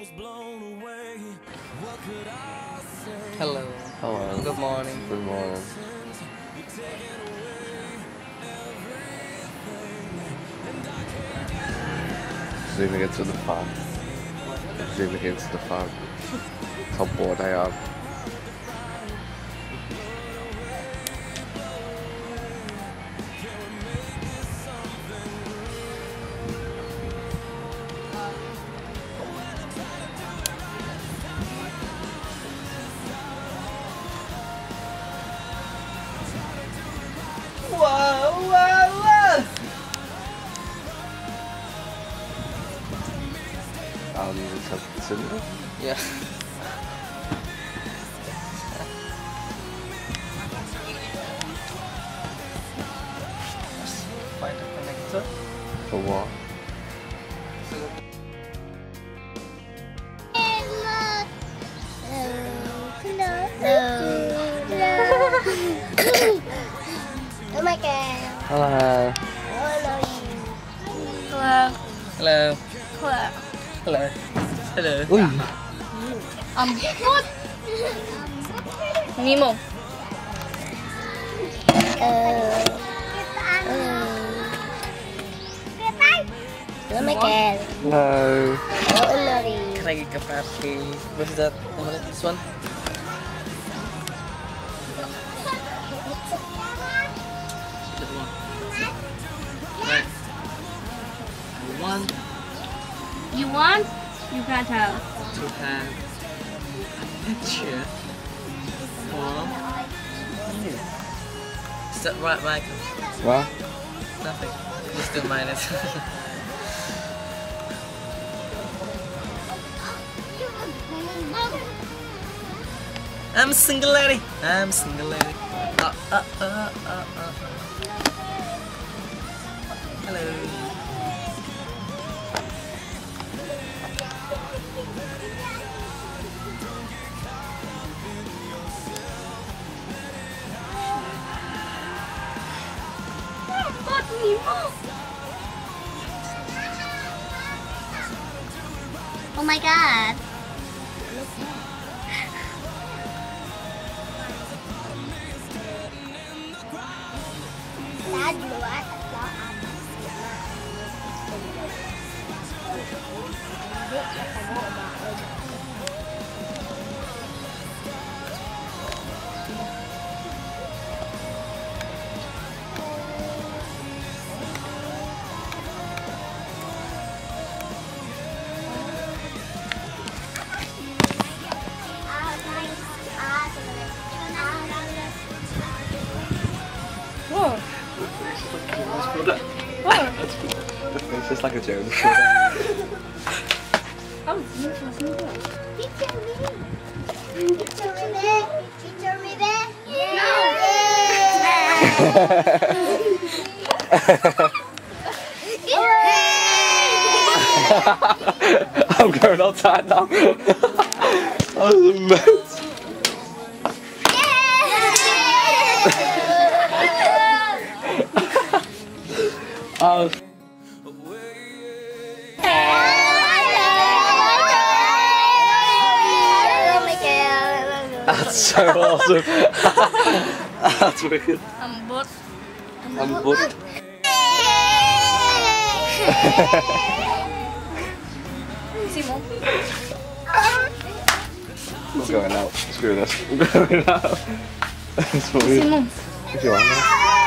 Hello. Hello. Good morning. Good morning. Zooming into the fog. Zooming into the fog. How bored I am. Wow, wow, wow. It's in there. Yeah. Let's find a connector. For what? Oh my god. Hello. Hello. Hello. Hello. Hello. Hello. Ui. What? Nemo. Oh my god. Hello. Hello. Can I get a party? What is that? This one? That one. Right. You want? You can't have. To have a picture from you. Is that right, Michael? What? Nothing. Just do minus. I'm single lady. I'm single lady. Hello. Oh my god. It's just like a joke. I'm going outside now. That was immense. Oh. That's so awesome. That's wicked. I'm bored. Simon. I'm going out. Screw this. I'm going out. It's funny. Simon. If you want.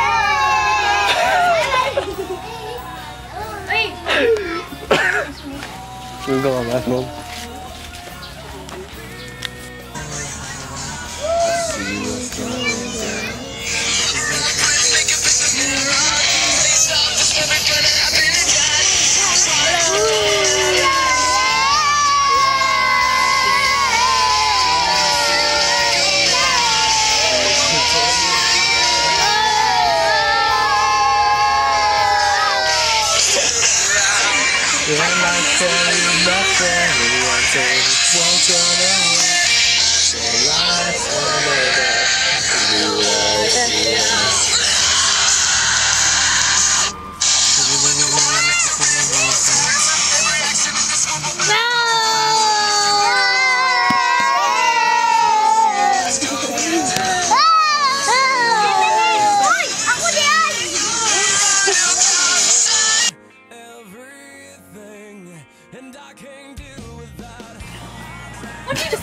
We'll go on that one.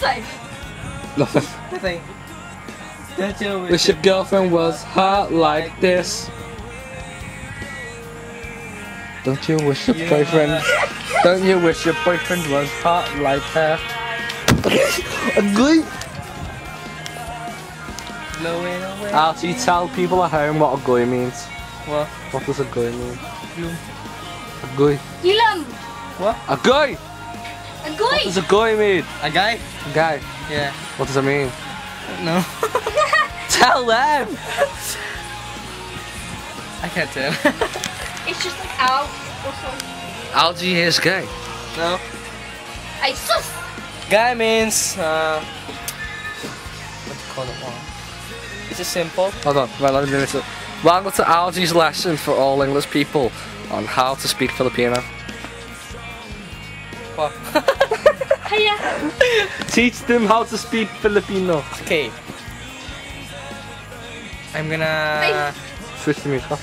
say? Nothing. Nothing. Don't you Wish your girlfriend was hot like this. Don't you wish your boyfriend? Don't you wish your boyfriend was hot like her? Ugly. blowing away? Alfie, tell people at home what a guy means. What? What does a guy mean? Gloom. A guy. Gilam. What? A guy. A What guy. does a guy mean? A guy? A guy. Yeah. What does it mean? No. Tell them. I can't tell. It's just like out or something. Algie is gay. No. I sus. Guy means what do you call it? One. It's just simple. Hold on, right, let me do this. Welcome to Algie's lesson for all English people on how to speak Filipino. What? Hiya. Teach them how to speak Filipino. Okay. I'm gonna Switch the music off.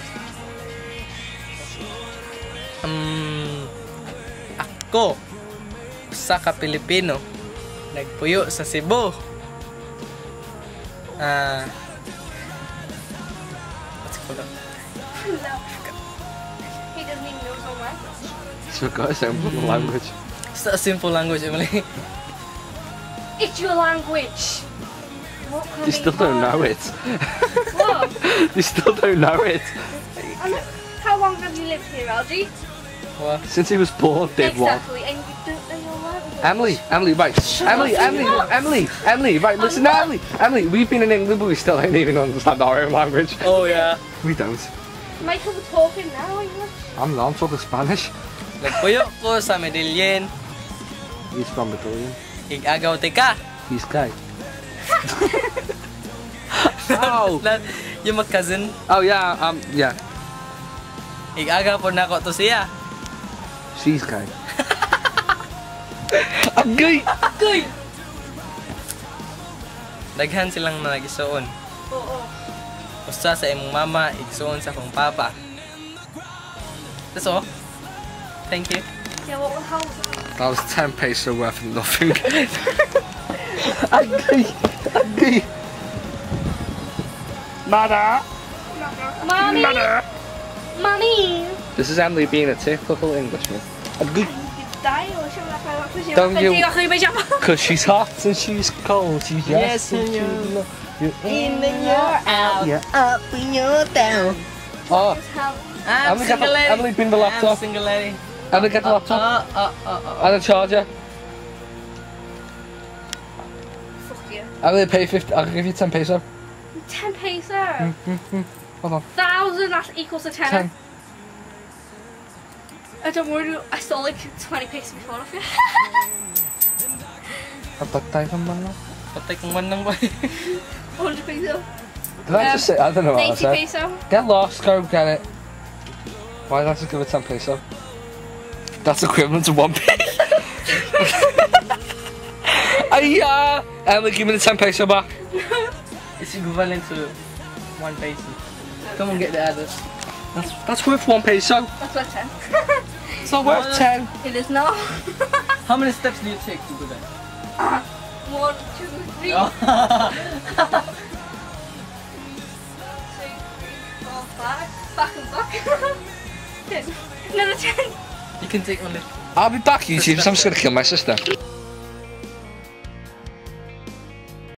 Ako sa ka-Pilipino nagpuyo sa Cebu. What's it called? He doesn't even know so much. So guys, simple language. It's not a simple language, Emily. It's your language. What can You be still don't hard? know it. What? You still don't know it. How long have you lived here, Algie? What? Since he was born, did one. Exactly, and you don't know your language. Emily, right. Emily, right, listen, Emily, we've been in England, but we still don't even understand our own language. Oh yeah. We don't. Michael, we're talking now, English. I'm talking Spanish. Nagpuyo ko sa Medellin. He's from Medellin. Ig-agaw tika. He's gay. Ow! Yung mag-cousin. Oh yeah, yeah. Ig-agaw po na ko to siya. She's gay. I'm gay! Good. Daghan silang nagisuon. Oo. Usa sa imong mama, igsuon sa akong papa. That's all. Thank you. Yeah, what the hell? That was 10 peso worth of nothing. I'm gay. Mother! Mommy. Mommy. This is Emily being a typical Englishman. I'm gay. Don't you- you? Cause she's hot and she's cold, she's Yes, and you- you're In and you're out. Yeah. Up and you're down. Oh, I'm Emily, get the- single lady. Emily, bring the laptop. I'm single lady. Emily, get the laptop and a charger. Fuck you. Emily, pay 50. I'll give you 10 peso. 10 peso. Hold on. 1,000, that equals a 10. 10. Don't worry, I stole like 20 pesos before of you. Kapag tayo ng mga. Patay kong man lang ba? 100 peso. Did I just say? I don't know what I 90 said. peso. Get lost, go get it. Why did I just give it 10 peso? That's equivalent to 1 peso. Emily, give me the 10 peso back. It's equivalent to 1 peso. Come on, get the others. That's worth 1 peso. That's what 10. It's not worth 10. It is now. How many steps do you take to go there? 1, 2, 3. Oh. 2, 3, 4, 5. Back and back. 10. Another 10. You can take only. I'll be back, YouTube. I'm just gonna kill my sister.